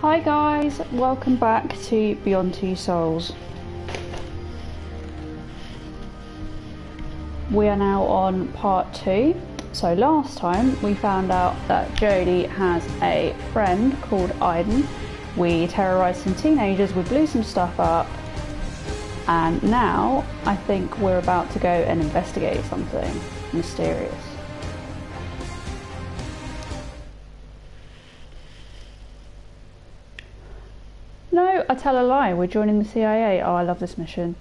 Hi guys, welcome back to Beyond Two Souls. We are now on part 2. So last time we found out that Jodie has a friend called Aiden. We terrorised some teenagers, we blew some stuff up, and now I think we're about to go and investigate something mysterious. No, I tell a lie, we're joining the CIA. Oh, I love this mission.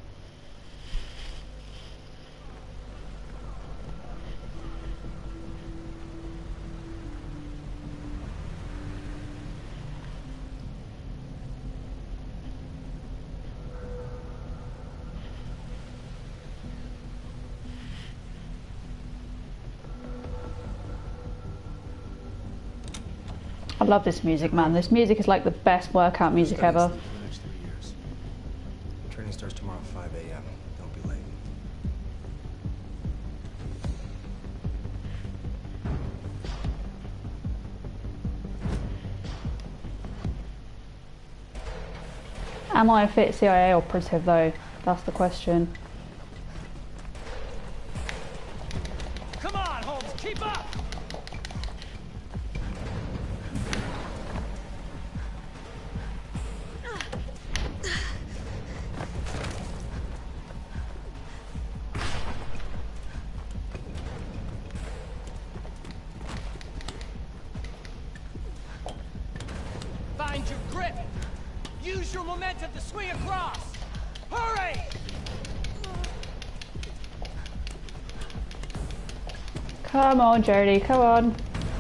I love this music, man. This music is like the best workout music ever. For the next 3 years. Training starts tomorrow at 5 a.m. Don't be late. Am I a fit CIA operative though? That's the question. Come on, Holmes, keep up! Find your grip! Use your momentum to swing across! Hurry! Come on, Jodie, come on.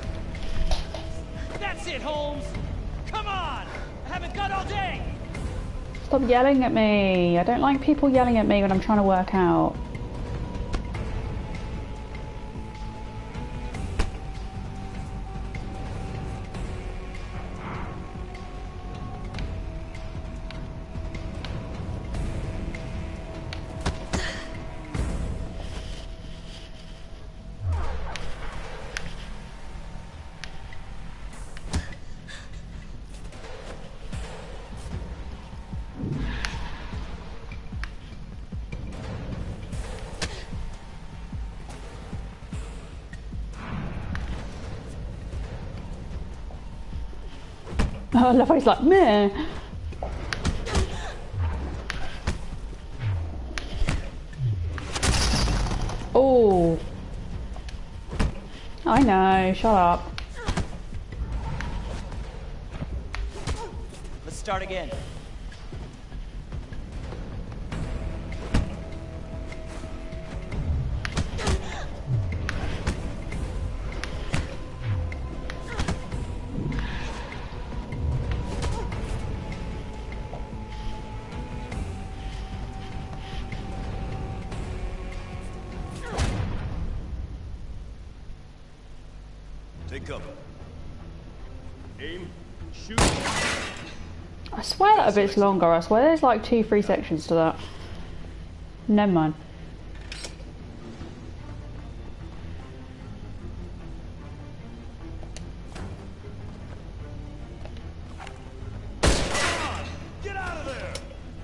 That's it, Holmes! Come on! I haven't got all day! Stop yelling at me. I don't like people yelling at me when I'm trying to work out. Oh, I love how he's like, meh. Oh. I know, shut up. Let's start again. Take cover. Aim. Shoot. I swear that bit's longer. I swear there's like 2-3 sections to that. Never mind. Get out of there!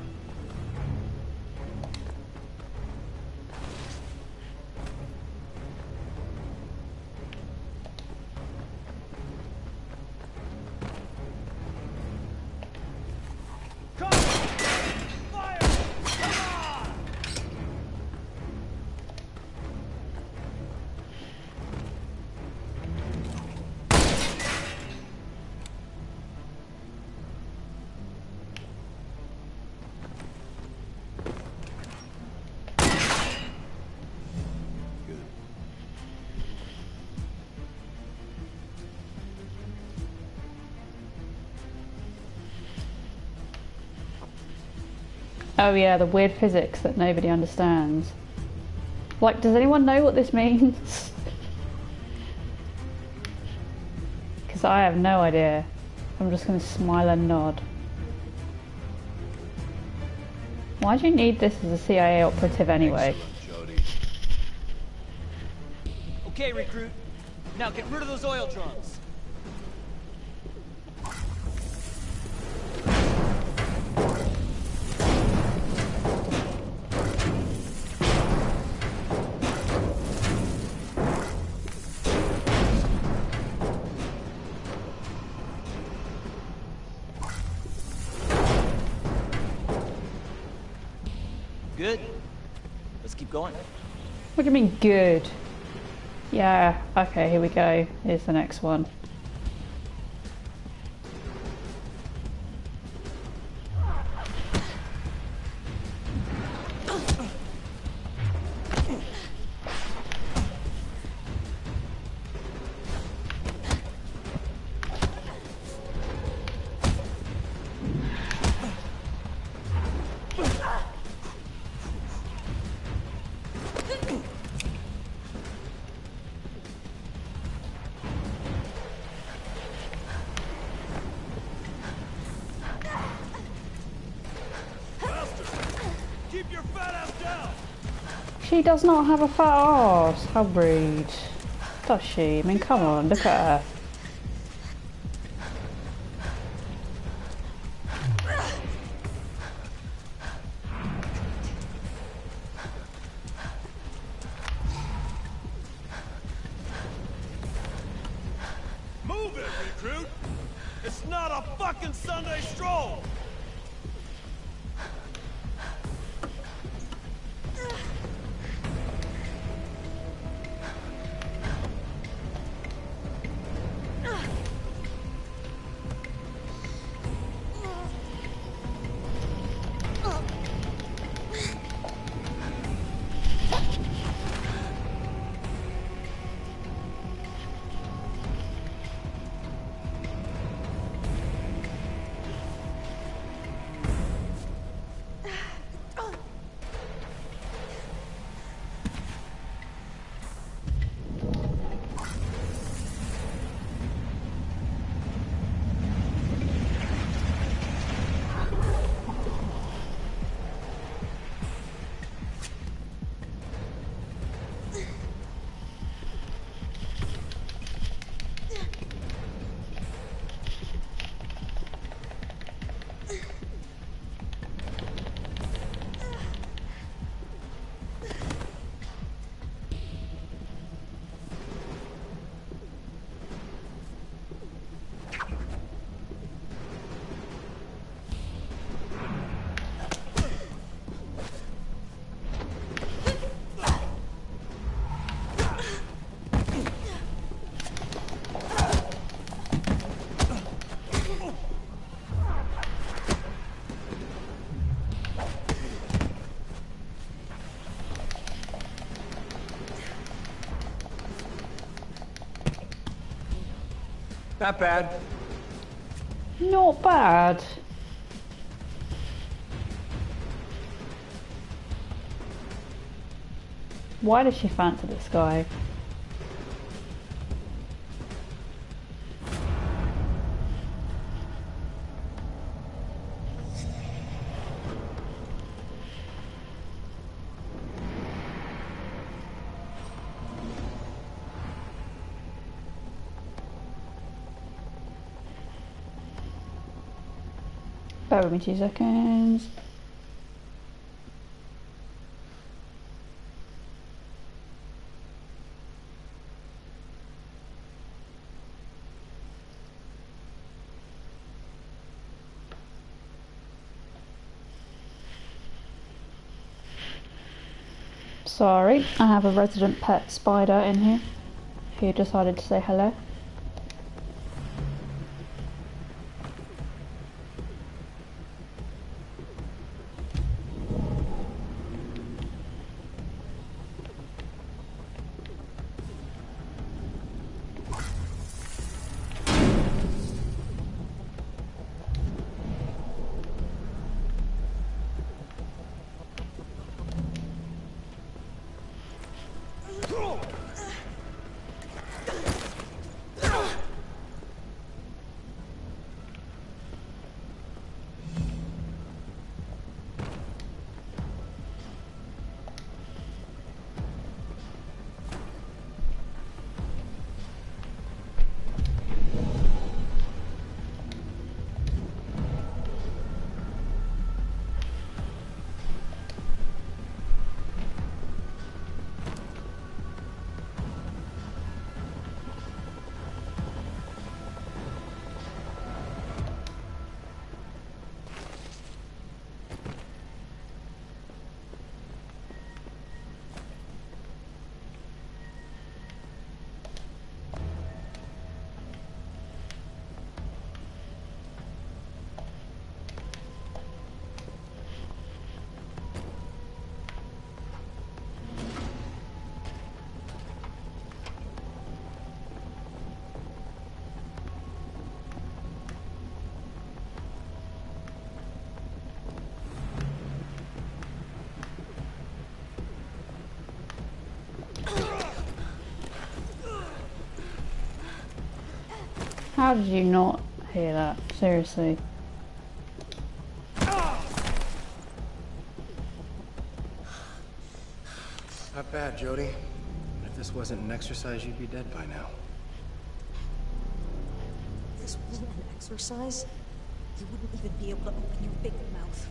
Come! Fire! Come on! Good. Oh yeah, the weird physics that nobody understands. Like, does anyone know what this means? Because I have no idea. I'm just going to smile and nod. Why do you need this as a CIA operative anyway? Excellent, Jodie. Okay, recruit. Now get rid of those oil drums. Good. Let's keep going. What do you mean good? Yeah, okay, here we go. Here's the next one. Keep your fat ass down! She does not have a fat ass. How rude. Does she? I mean, come on, look at her. Move it, recruit! It's not a fucking Sunday stroll! Not bad. Not bad. Why does she fancy this guy? Bear with me 2 seconds. Sorry, I have a resident pet spider in here who decided to say hello. How did you not hear that? Seriously. Not bad, Jodie. If this wasn't an exercise, you'd be dead by now. If this wasn't an exercise, you wouldn't even be able to open your big mouth,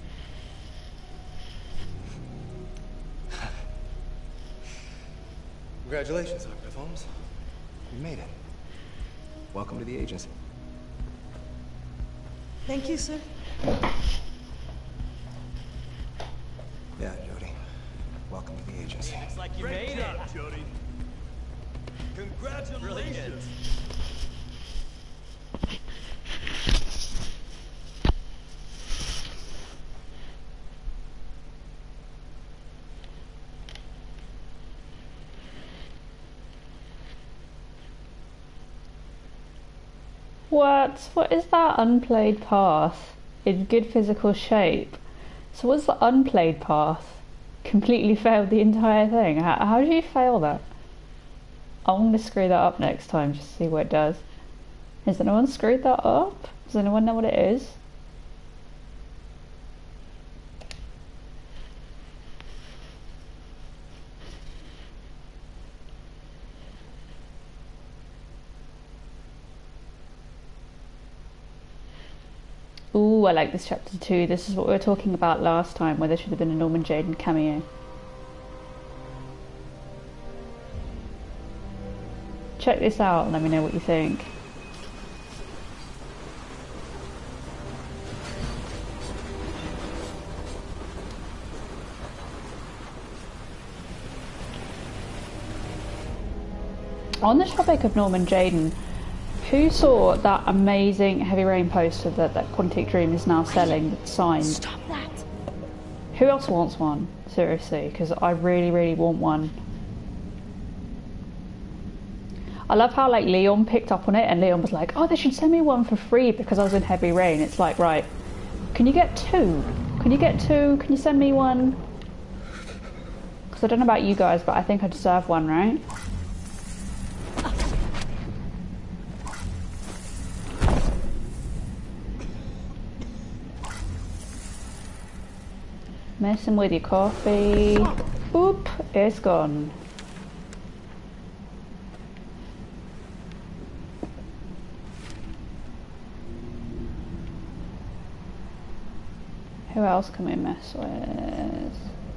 Riley. Congratulations, Dr. Holmes. You made it. Welcome to the agency. Thank you, sir. Yeah, Jodie. Welcome to the agency. Looks like you Great made job, it. Jodie. Congratulations. Brilliant. What is that unplayed path? In good physical shape. So what's the unplayed path? Completely failed the entire thing. How do you fail that? I want to screw that up next time just to see what it does. Has anyone screwed that up? Does anyone know what it is? Ooh, I like this chapter too. This is what we were talking about last time, where there should have been a Norman Jayden cameo. Check this out and let me know what you think. On the topic of Norman Jayden, who saw that amazing Heavy Rain poster that Quantic Dream is now selling that's signed? Stop that! Who else wants one? Seriously, because I really, really want one. I love how like Leon picked up on it and Leon was like, oh, they should send me one for free because I was in Heavy Rain. It's like, right, can you get two? Can you get two? Can you send me one? Because I don't know about you guys, but I think I deserve one, right? Messing with your coffee. Oop, it's gone. Who else can we mess with?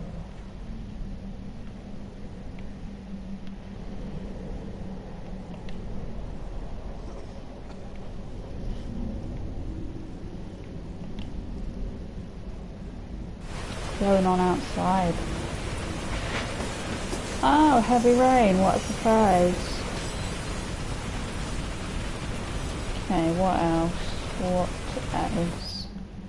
Going on outside. Oh, Heavy Rain, what a surprise. Okay, what else? What else?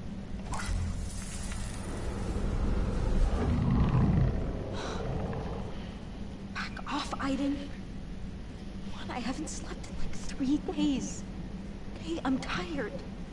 Back off, Aiden. Come on, I haven't slept in like 3 days. Okay, I'm tired.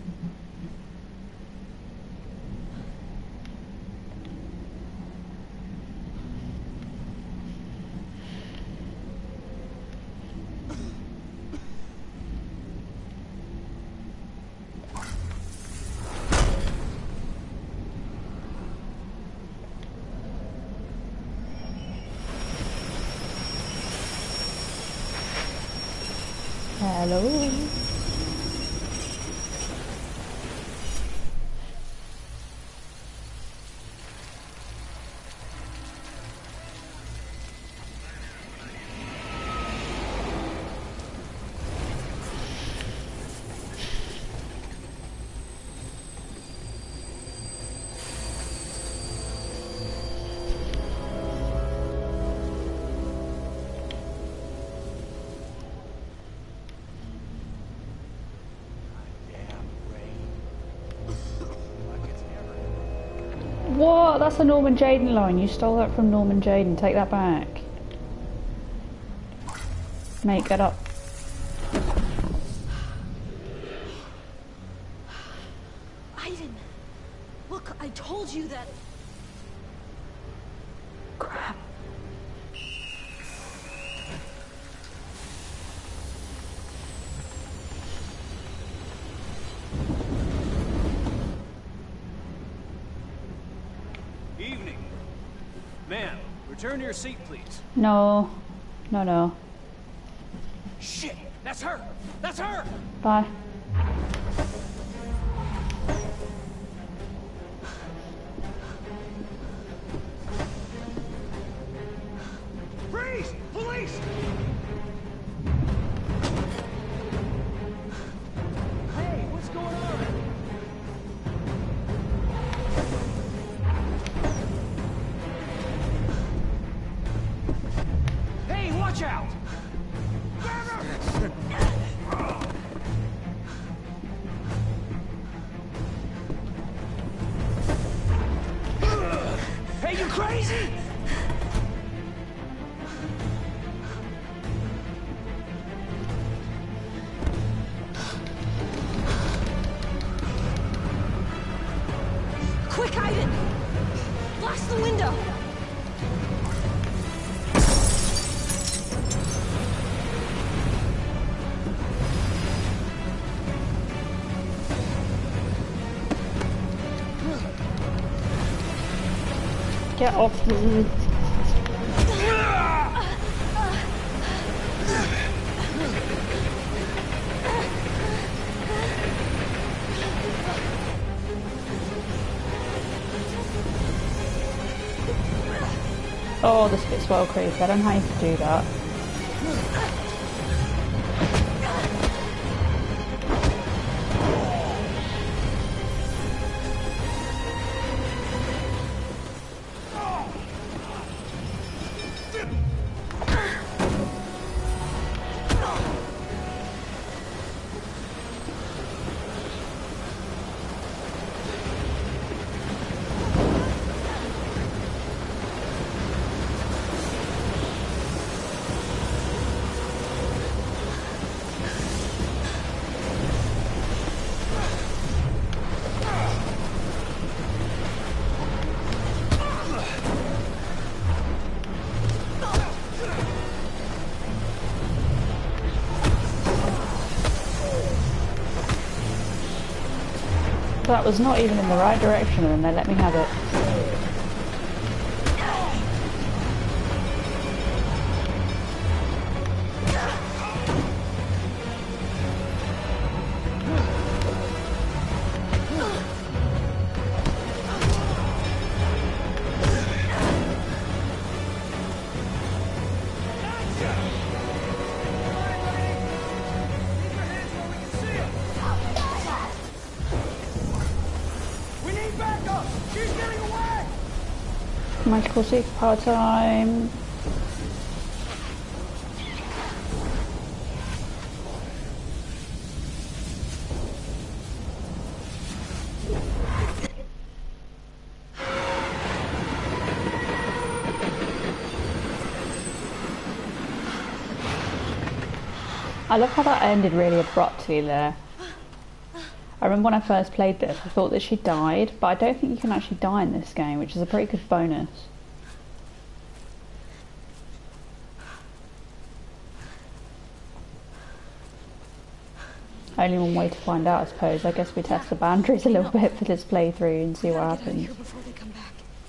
Hello. What? That's a Norman Jayden line. You stole that from Norman Jayden. Take that back. Mate, get up. Aiden, look, I told you that. Crap. Return to your seat, please. No. No, no. Shit! That's her! That's her! Bye. Freeze! Police! Hey, what's going on? Hey, watch out! Hey, you crazy? Quick, Aiden! Blast the window! Get off me. Oh, this bit's well creepy. I don't know how you can do that. That was not even in the right direction and they let me have it. Magical superpower time. I love how that ended really abruptly there. I remember when I first played this, I thought that she died, but I don't think you can actually die in this game, which is a pretty good bonus. Only one way to find out, I suppose. I guess we test the boundaries a little bit for this playthrough and see what happens. Before they come back.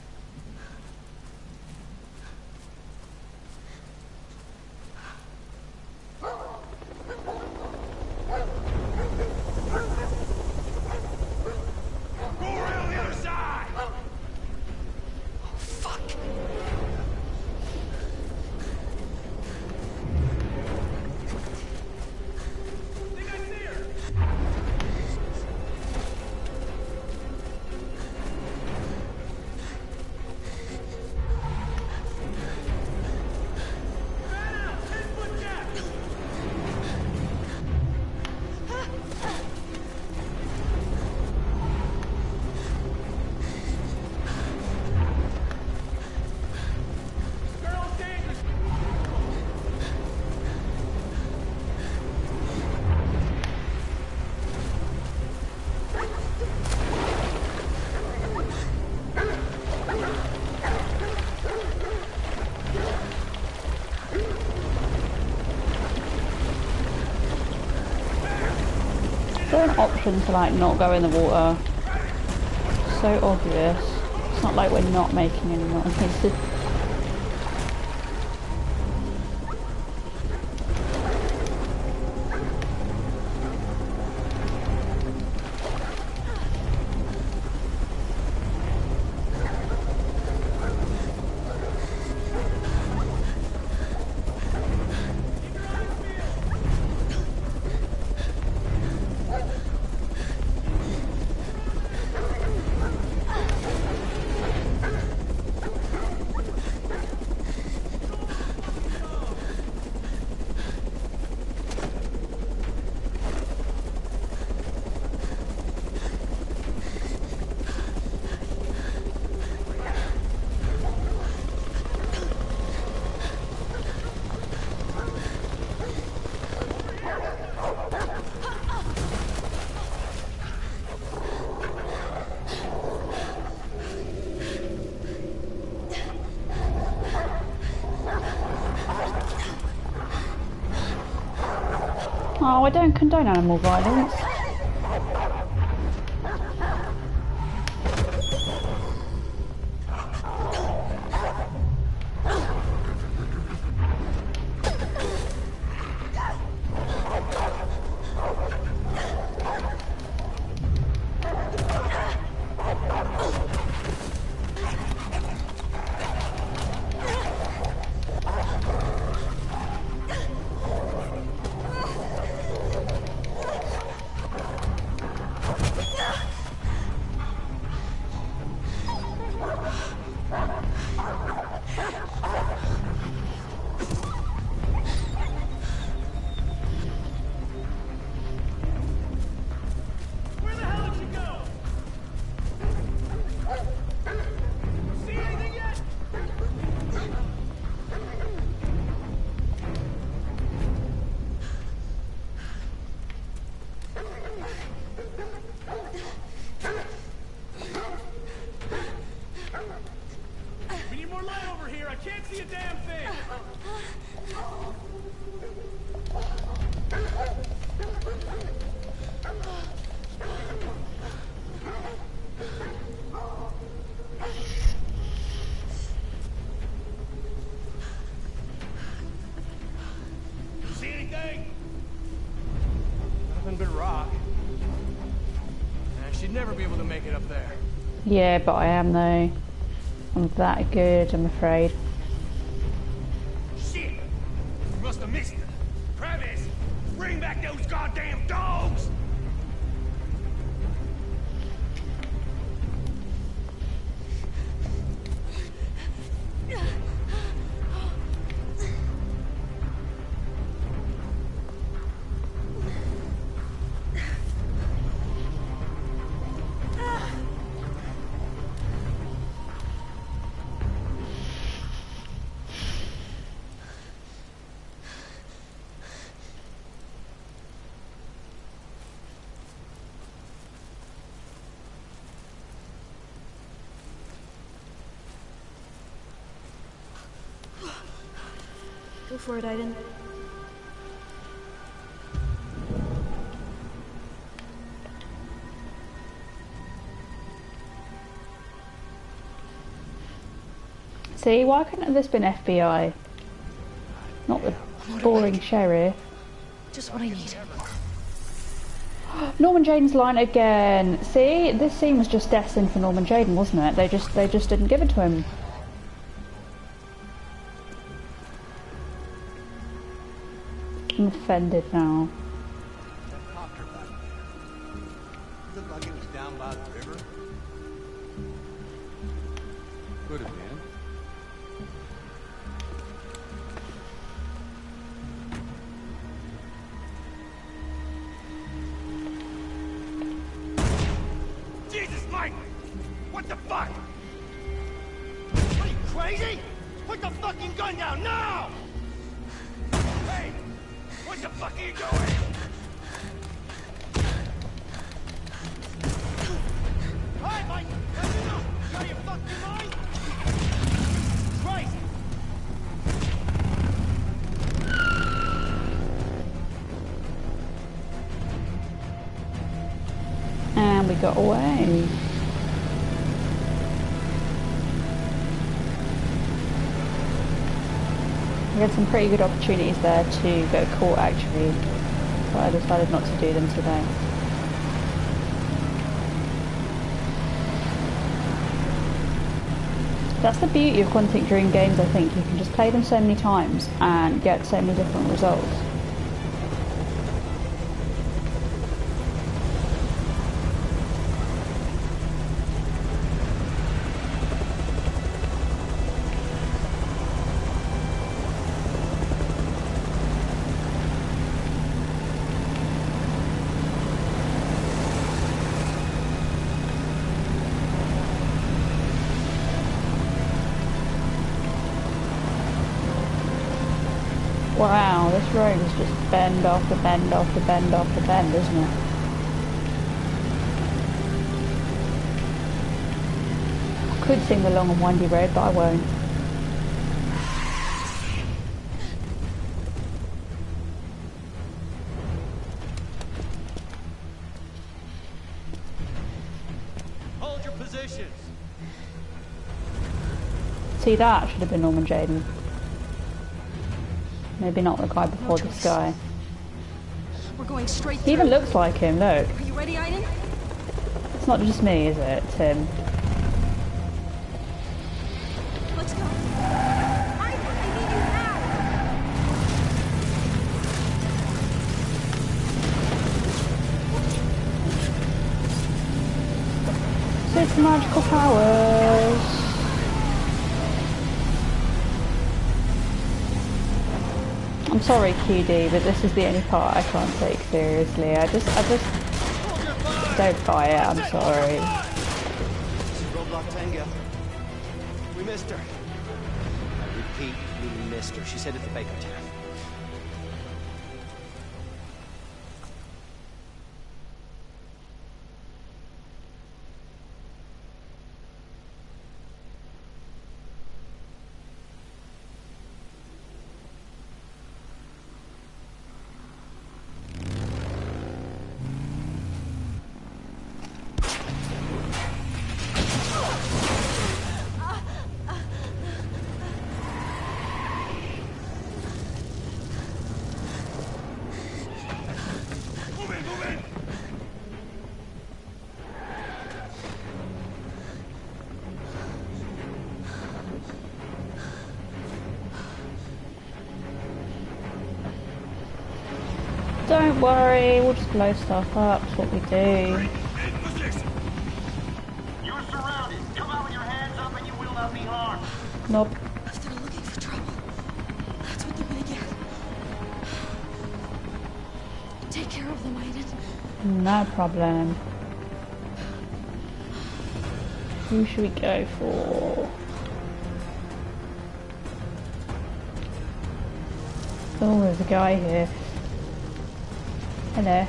Is there an option to like not go in the water? So obvious. It's not like we're not making any noises. Oh, I don't condone animal violence. Where the hell did you go? See anything yet? We need more light over here. I can't see a damn thing. See anything? Nothing but rock. She'd never be able to make it up there. Yeah, but I am though. I'm that good, I'm afraid. Shit! We must have missed it. Travis, bring back those goddamn dogs! Go for it, Aiden. See, why couldn't this been FBI? Not the boring sheriff. Just what I need. Norman Jaden's line again. See, this scene was just destined for Norman Jaden, wasn't it? They just didn't give it to him. I'm offended now. Copter back there. Looked like it was down by the river. Could have been. Jesus, Mike! What the fuck? Are you crazy? Put the fucking gun down now! Hey! What the fuck are you doing? Hi, Mike! Let me know! You out of your fucking mind? Christ! And we got away. We had some pretty good opportunities there to go to court actually, but I decided not to do them today. That's the beauty of Quantic Dream games, I think. You can just play them so many times and get so many different results. Wow, this road is just bend after bend after bend after bend, isn't it? I could sing the long and windy road, but I won't. positions. See, that should have been Norman Jayden. Maybe not the guy before this guy. We're going straight He through. even looks like him, look. Are you ready, Aiden? It's not just me, is it, Tim? Let's go. I need you now. Super magical powers. I'm sorry, QD, but this is the only part I can't take seriously. I just don't buy it. I'm sorry. This is Roadblock Tango. We missed her. I repeat, we missed her. She's headed for Baker Town. Don't worry, we'll just blow stuff up. That's what we do. In position. You are surrounded. Come out with your hands up and you will not be harmed. Nope. If they're looking for trouble, that's what they're gonna get. Take care of them, Aiden. No problem. Who should we go for? Oh, there's a guy here. Hello.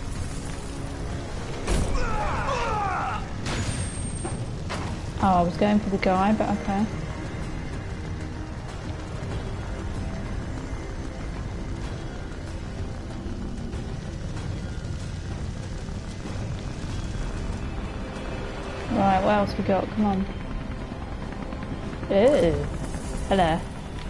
Oh, I was going for the guy, but okay. Right, what else we got? Come on. Ew. Hello.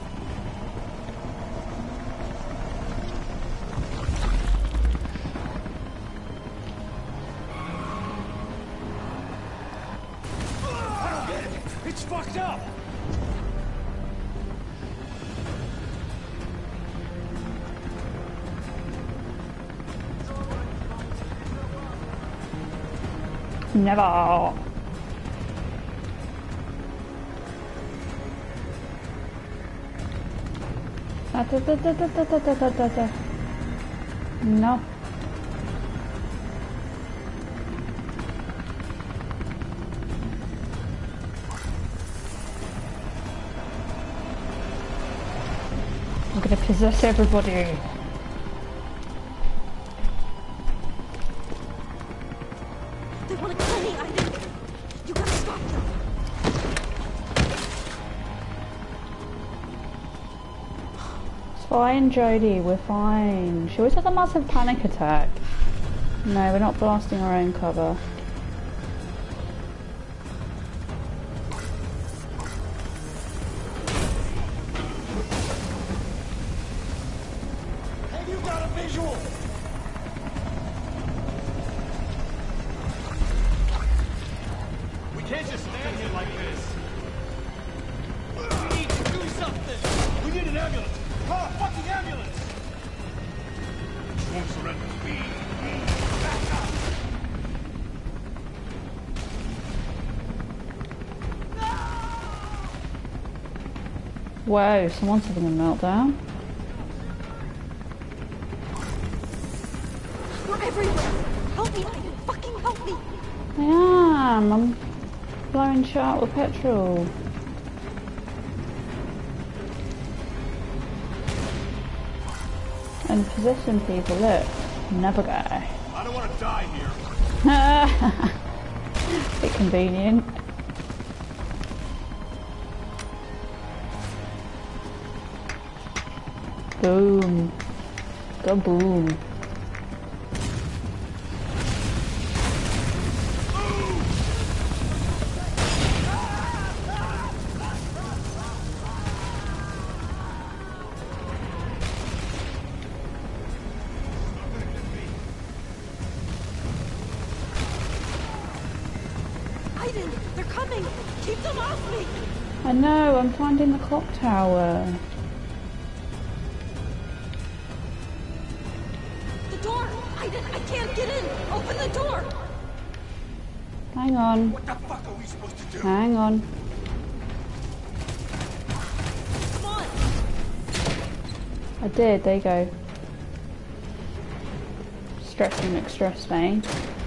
It's fucked up. Never. No. I'm gonna possess everybody. They want to kill me, Aiden. You gotta stop them. It's fine, Jodie, we're fine. She always has a massive panic attack. No, we're not blasting our own cover. Have you got a visual? We can't just stand here like this. We need to do something. We need an ambulance. Call a fucking ambulance. Won't surrender. Back up. Whoa, someone's having a meltdown. We're everywhere. Help me, Aiden. Fucking help me. I am. I'm blowing shit out with petrol. And possessing people, look. Never go. I don't want to die here. Bit convenient. Boom. Go boom. Aiden, they're coming! Keep them off me! I know, I'm finding the clock tower. The door! Aiden, I can't get in! Open the door! Hang on. What the fuck are we supposed to do? Hang on. Come on! I did, there you go. Stressing McStress me.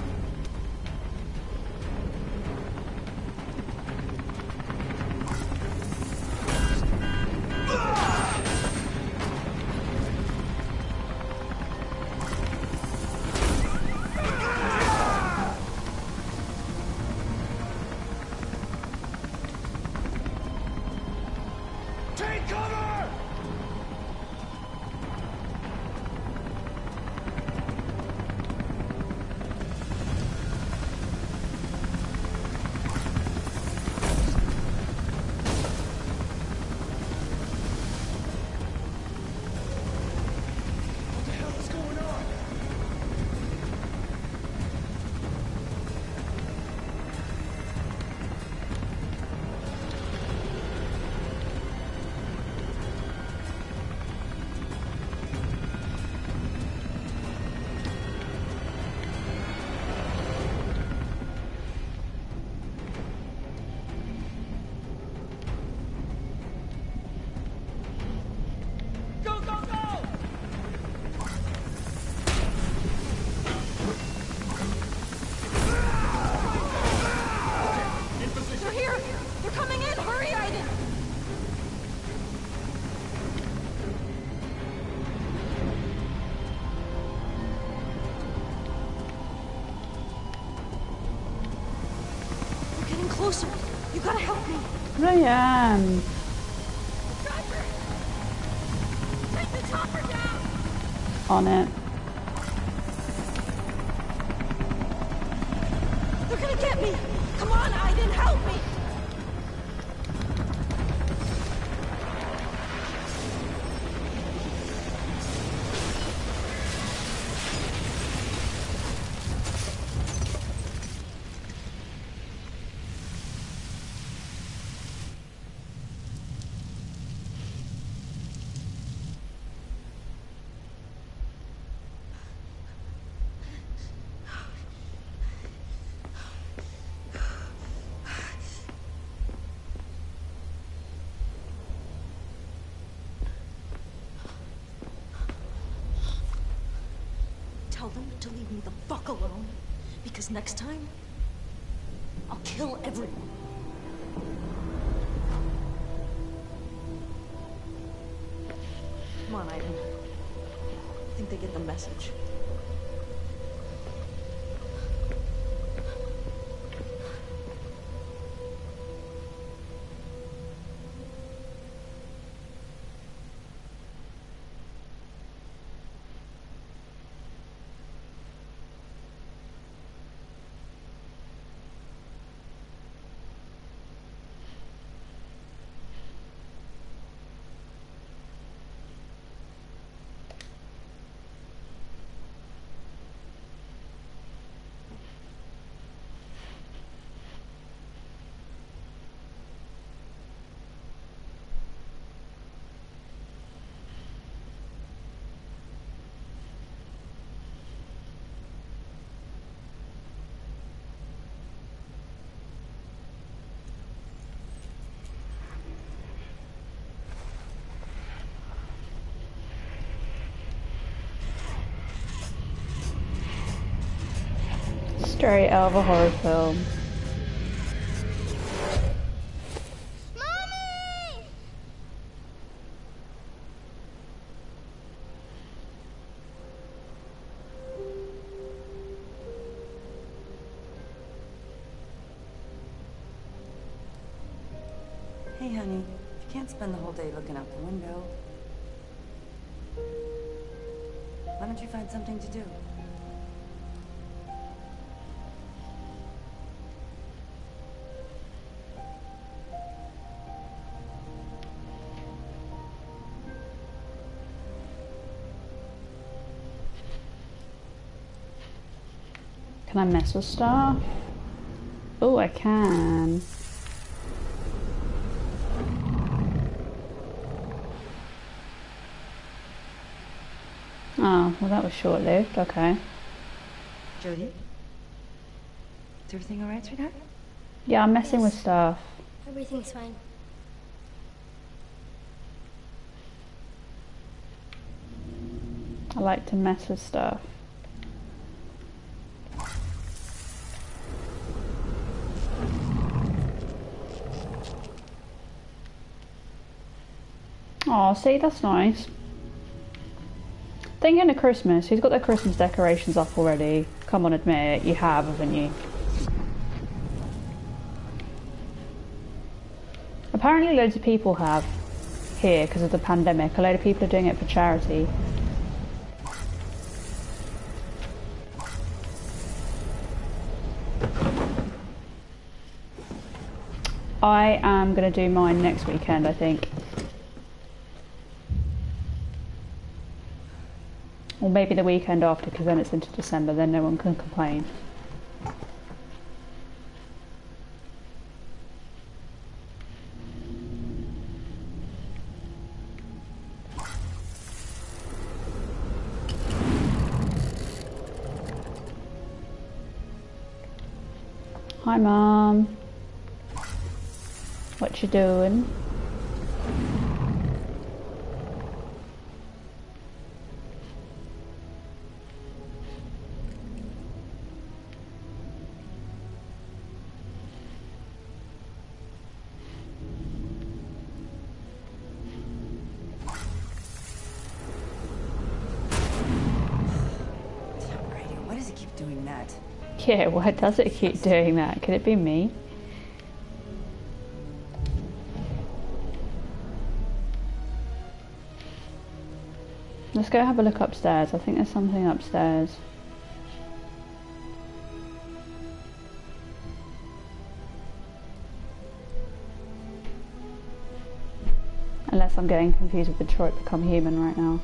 Take cover! What the hell is going on? Go, go, go! They're here! They're coming in! Hurry, Aiden! They're getting closer! You gotta help me! I am. Driver! Take the chopper down! On it. They're gonna get me! Come on, Aiden, help me! Tell them to leave me the fuck alone, because next time, I'll kill everyone. Come on, Aiden. I think they get the message. Straight out of a horror film. Mommy! Hey, honey, you can't spend the whole day looking out the window. Why don't you find something to do? Can I mess with stuff? Oh, I can. Oh, well that was short-lived, okay. Jodie? Is everything alright, sweetheart? Yeah, I'm messing with Yes. stuff. Everything's fine. I like to mess with stuff. Oh, see, that's nice. Thinking of Christmas, who's got their Christmas decorations up already? Come on, admit it, you have, haven't you? Apparently loads of people have here because of the pandemic. A load of people are doing it for charity. I am going to do mine next weekend, I think. Or maybe the weekend after, because then it's into December, then no one can complain. Hi, Mum. What you doing? Why does it keep doing that? Yeah, why does it keep doing that? Could it be me? Let's go have a look upstairs. I think there's something upstairs. Unless I'm getting confused with Detroit Become Human right now.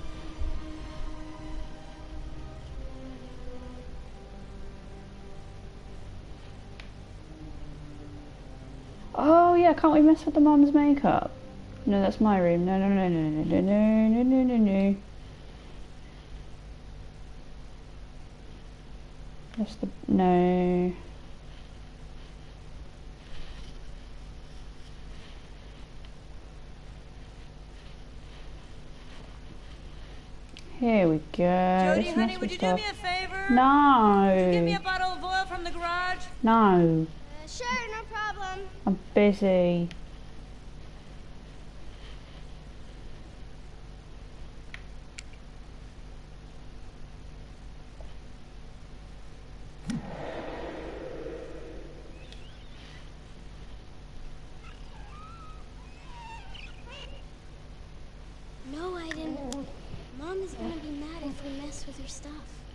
Oh yeah, can't we mess with the mum's makeup? No, that's my room. No, no, no, no, no, no, no, no, no, no, no. That's the... no. Here we go. Jodie, Let's honey, mess would with you do stuff. me a favor? No. Give me a bottle of oil from the garage. No. Sure, no problem. I'm busy. No, Aiden. Mom is gonna be mad if we mess with her stuff.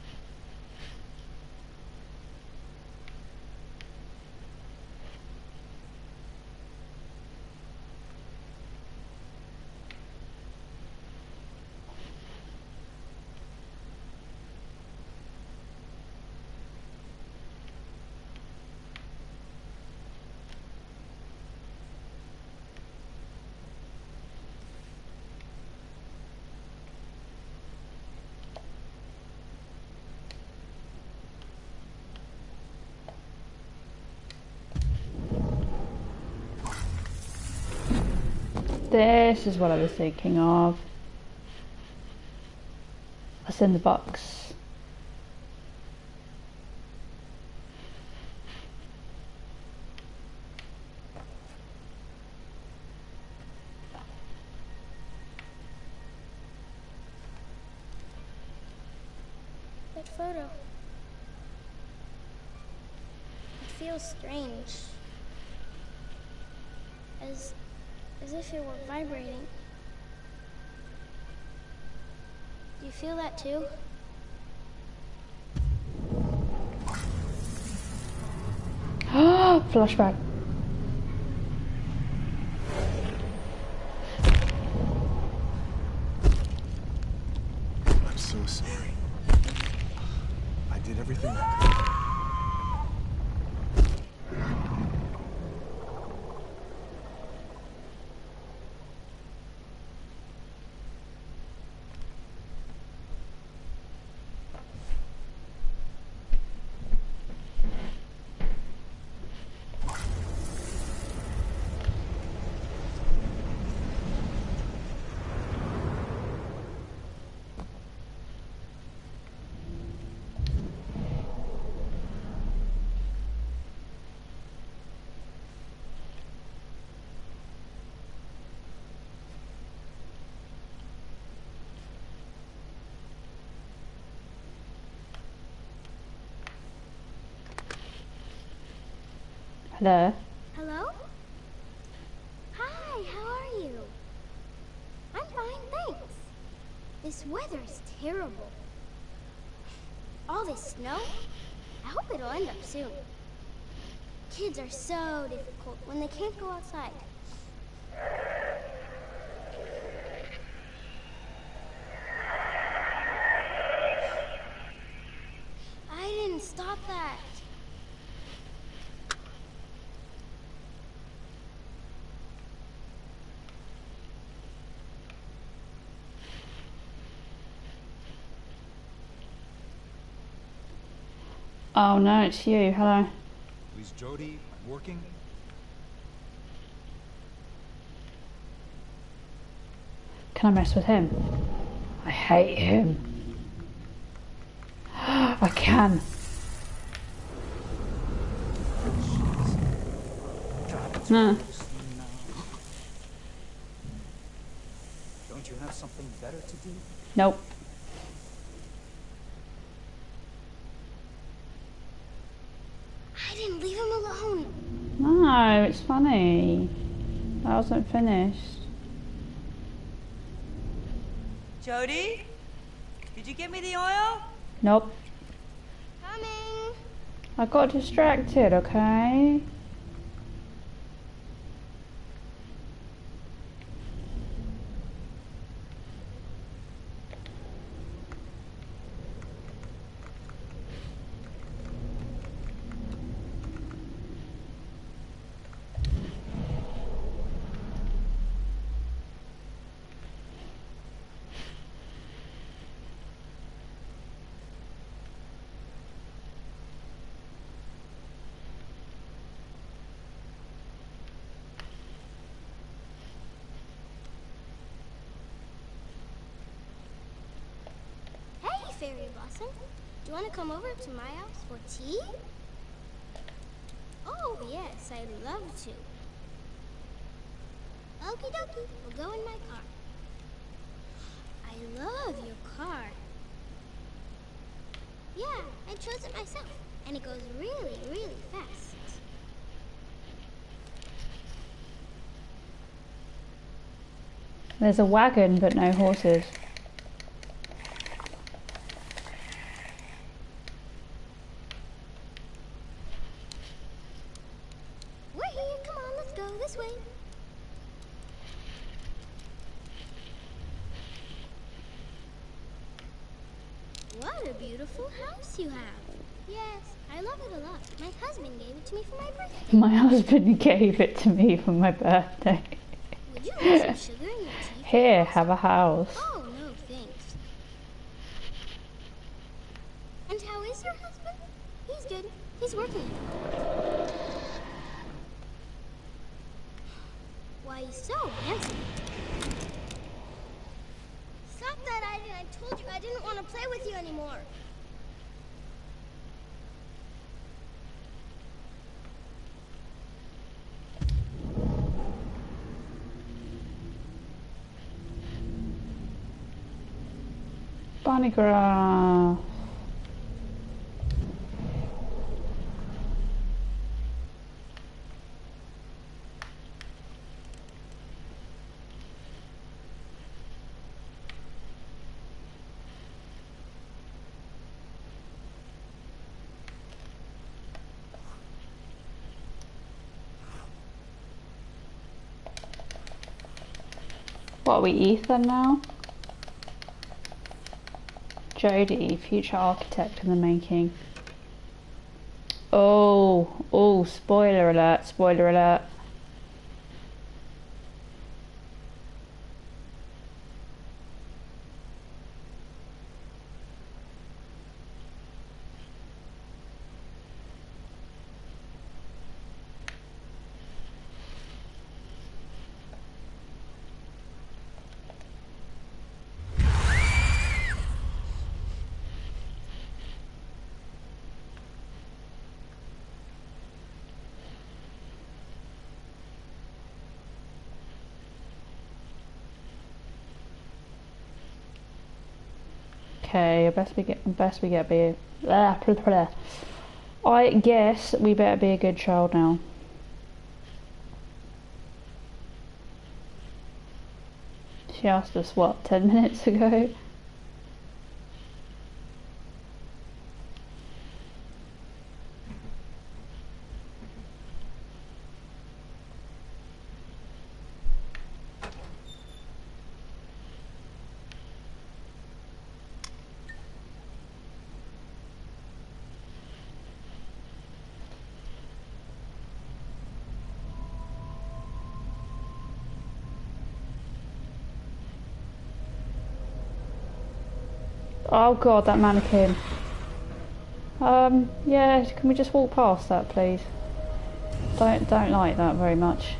This is what I was thinking of. What's in the box? That photo. It feels strange. As if it were vibrating. Do you feel that too? Flashback. I'm so sorry. I did everything I could. Hello? Hello? Hi, how are you? I'm fine, thanks. This weather's terrible. All this snow? I hope it'll end up soon. Kids are so difficult when they can't go outside. I didn't stop that. Oh no, it's you. Hello. Is Jody working? Can I mess with him? I hate him. I can. No. Don't you have something better to do? Nope. I didn't leave him alone. No, it's funny. I wasn't finished. Jody? Did you get me the oil? Nope. Coming. I got distracted, okay? Hey, Fairy Blossom. Do you want to come over to my house for tea? Oh, yes, I'd love to. Okie dokie, we'll go in my car. I love your car. Yeah, I chose it myself, and it goes really, really fast. There's a wagon, but no horses. We're here, come on, let's go this way. What a beautiful house you have. Yes, I love it a lot. My husband gave it to me for my birthday. My husband gave it to me for my birthday. Would you like some sugar in your tea? Here, have a house. Oh, no, thanks. And how is your husband? He's good. He's working. Why, he's so handsome. Stop that, Aiden. I told you I didn't want to play with you anymore. Bunnygraph. What are we, Ethan now? Jody, future architect in the making. Oh, spoiler alert, spoiler alert. Okay, best we get be. I guess we better be a good child now. She asked us what, 10 minutes ago? Oh god, that mannequin. Yeah, can we just walk past that, please? Don't like that very much.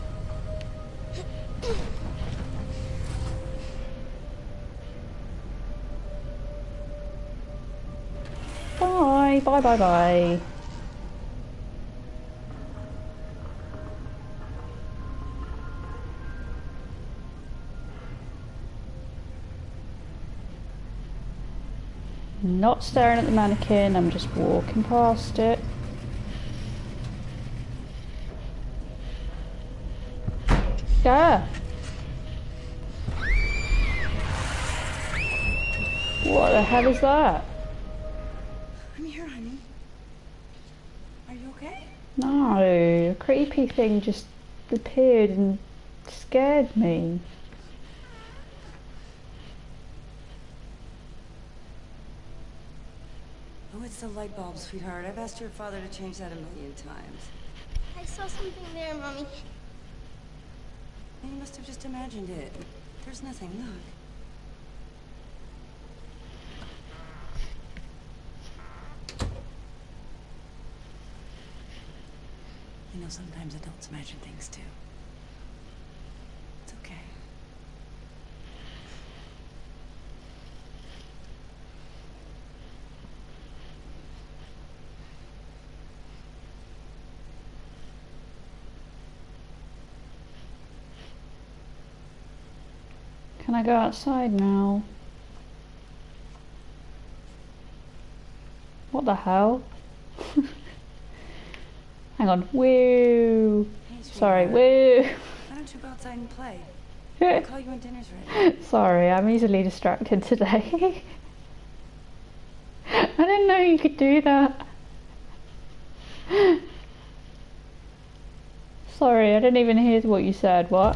Bye, bye, bye, bye. Not staring at the mannequin, I'm just walking past it. Yeah. What the hell is that? I'm here, honey. Are you okay? No, a creepy thing just appeared and scared me. Oh, it's the light bulb, sweetheart. I've asked your father to change that 1,000,000 times. I saw something there, Mommy. You must have just imagined it. There's nothing, look. You know, sometimes adults imagine things too. It's okay. Can I go outside now? What the hell? Hang on. Woo! Hey, Sorry, sweetheart. woo! Why don't you go outside and play? I'll call you when dinner's ready. Sorry, I'm easily distracted today. I didn't know you could do that. Sorry, I didn't even hear what you said. What?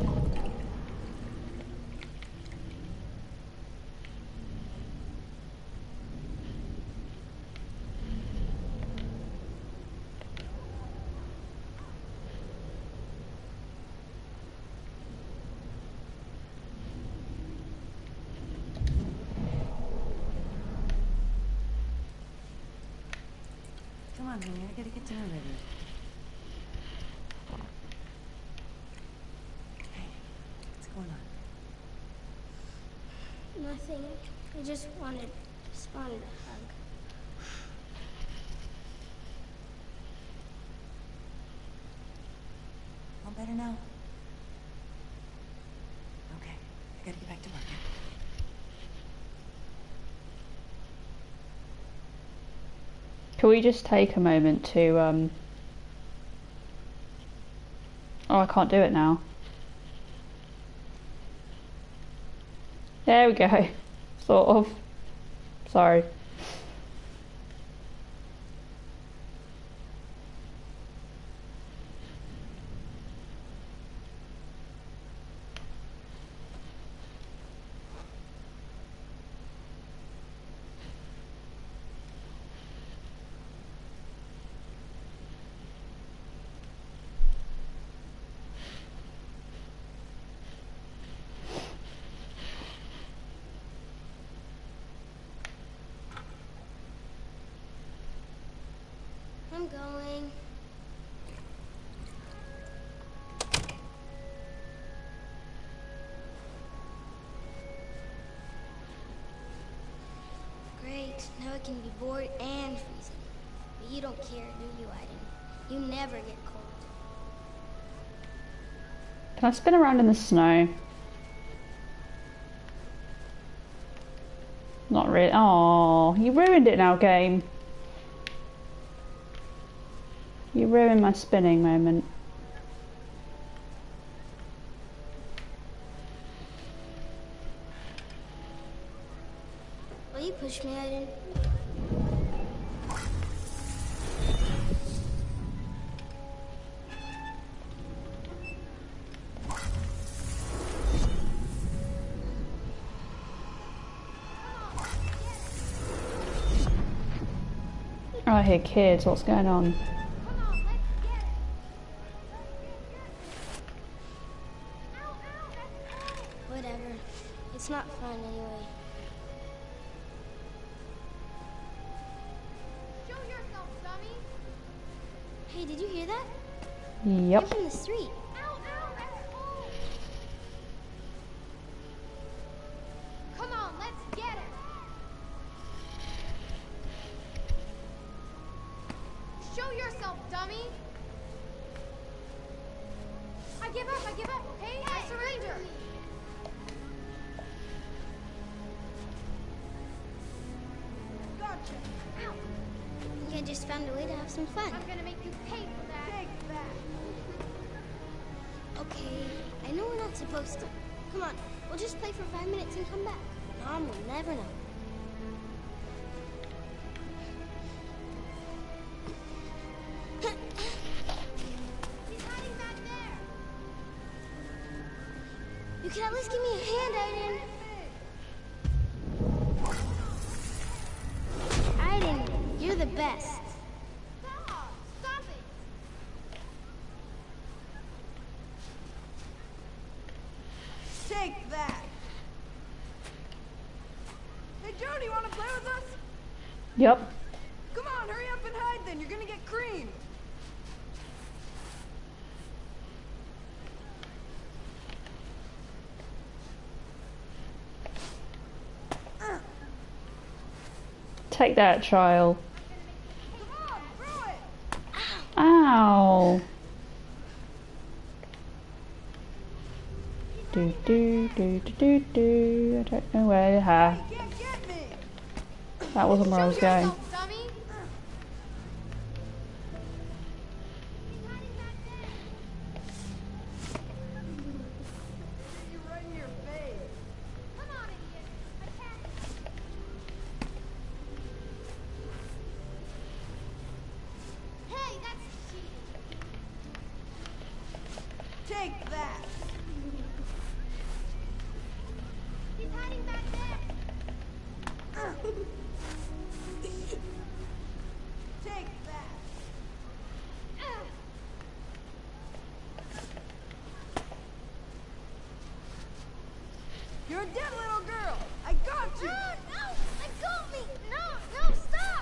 Come on, honey. I gotta get dinner ready. Hey, what's going on? Nothing. I just wanted a hug. All better now? Okay. I gotta get back to work now. Can we just take a moment to, Oh, I can't do it now. There we go. Sort of. Sorry. I'm going. Great. Now I can be bored and freezing. But you don't care, do you, Aiden? You never get cold. Can I spin around in the snow? Not really. Oh, you ruined it now, game. You ruined my spinning moment. push me, Aiden. I hear kids, what's going on? Whatever. It's not fun anyway. Show yourself, dummy! Hey, did you hear that? Yep. They're from the street. Ow, ow, that's cold! Come on, let's get him! Show yourself, dummy! I give up, I give up! Hey, I surrender! Gotcha! Ow! I think I just found a way to have some fun. I'm gonna make you pay for that! Take that! Okay, I know we're not supposed to. Come on, we'll just play for 5 minutes and come back. Mom will never know. He's hiding back there! You can at least give me a hand, Aiden. Aiden, you're the best. Stop! Stop it! Take that! Hey, Jody, wanna play with us? Yep. Come on, hurry up and hide then. You're gonna get creamed. Take that, child. Come on, throw it! Ow. Do do do do do do. I don't know where. Ha. You can't get me! That wasn't where I was going. Dummy! You're right in your face. Come on, idiot! Attack! Hey, that's cheating! Take that! He's hiding back there! Take that! You're a dead little girl! I got you! No, no! Let go of me! No, no, stop!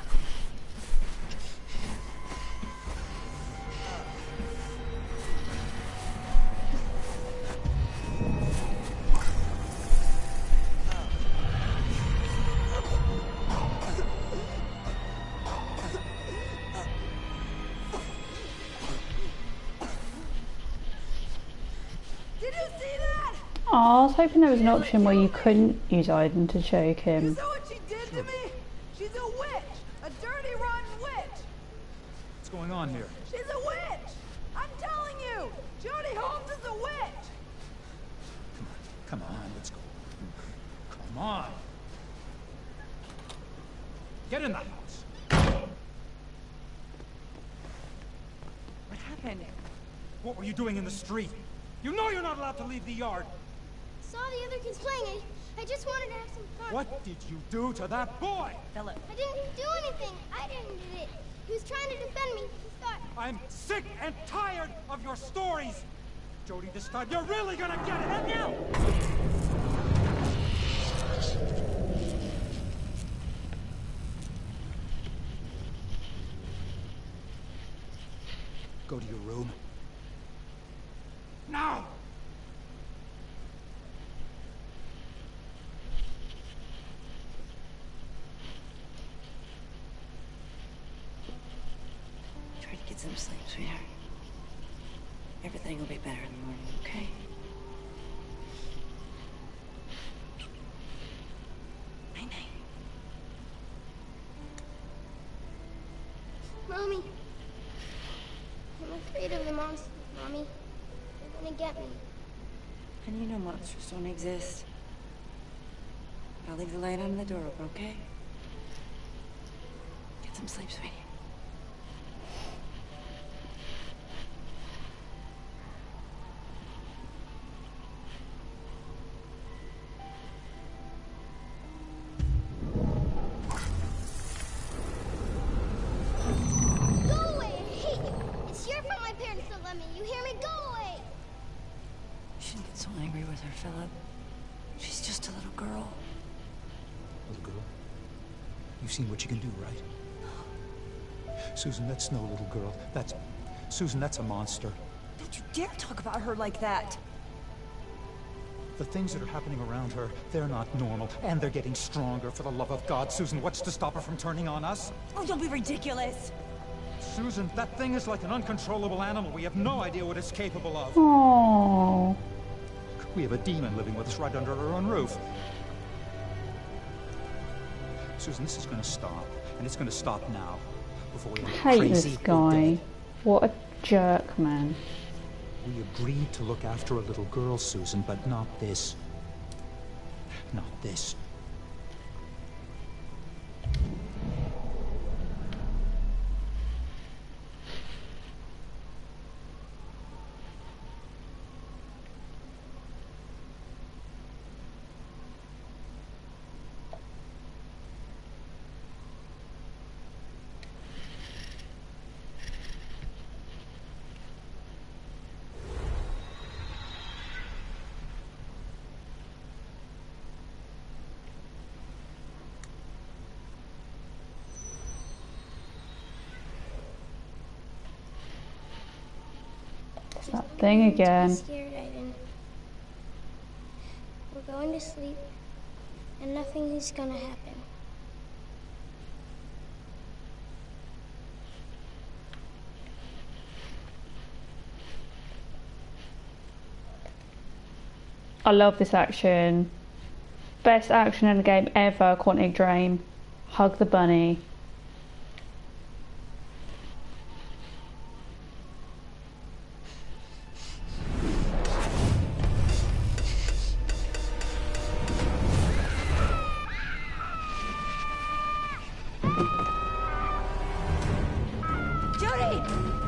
Did you see that? Oh, I was hoping there was an option where you couldn't use Aiden to choke You him. saw what she did to me? She's a witch! A dirty, rotten witch! What's going on here? She's a witch! I'm telling you! Jody Holmes is a witch! Come on, let's go. Come on. Get in the house. What happened? What were you doing in the street? You know you're not allowed to leave the yard. Saw the other kids playing. I just wanted to have some fun. What did you do to that boy? Philip. I didn't do anything. I didn't do it. He was trying to defend me. He thought... I'm sick and tired of your stories. Jody, this time you're really gonna get it, and now! Go to your room. Now! Try to get some sleep, sweetheart. Everything will be better in the morning, okay? Night-night. Mommy. I'm afraid of the monsters, Mommy. They're gonna get me. And you know monsters don't exist. I'll leave the light on and the door open, okay? Get some sleep, sweetie. Go away! I hate you! It's your fault my parents don't let me. You hear me? Go away! You shouldn't get so angry with her, Philip. She's just a little girl. Little girl? You've seen what you can do, right? Susan, that's no little girl. Susan, that's a monster. Don't you dare talk about her like that! The things that are happening around her, they're not normal, and they're getting stronger. For the love of God, Susan, what's to stop her from turning on us? Oh, don't be ridiculous! Susan, that thing is like an uncontrollable animal. We have no idea what it's capable of. Oh. We have a demon living with us right under our own roof. Susan, this is going to stop, and it's going to stop now. Before we I get hate crazy this or guy. dead. What a jerk, man. We agreed to look after a little girl, Susan, but not this. Not this. It's that thing again. I'm scared, Aiden. We're going to sleep, and nothing is gonna happen. I love this action. Best action in the game ever, Quantic Dream. Hug the bunny. Judy!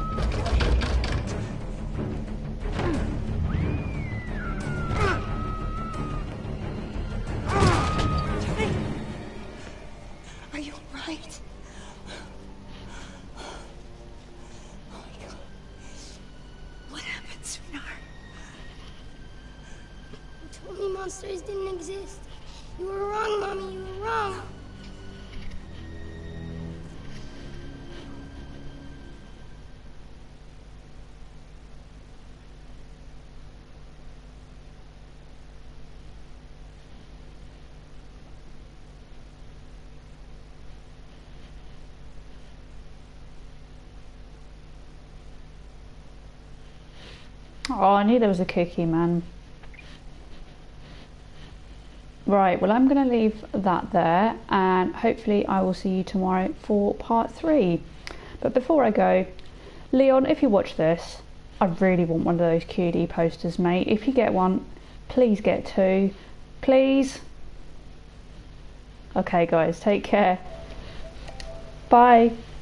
Judy! Are you alright? Oh my God. What happened, sweetheart? You told me monsters didn't exist. You were wrong, Mommy. You were wrong. Oh, I knew there was a cookie, man. Right, well, I'm going to leave that there, and hopefully I will see you tomorrow for part 3. But before I go, Leon, if you watch this, I really want one of those QD posters, mate. If you get one, please get 2. Please. Okay, guys, take care. Bye.